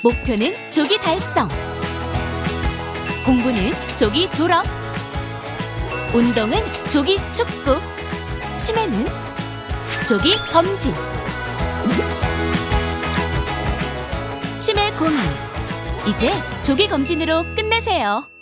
목표는 조기 달성. 공부는 조기 졸업. 운동은 조기 축구. 치매는 조기 검진. 치매 고민, 이제 조기 검진으로 끝내세요.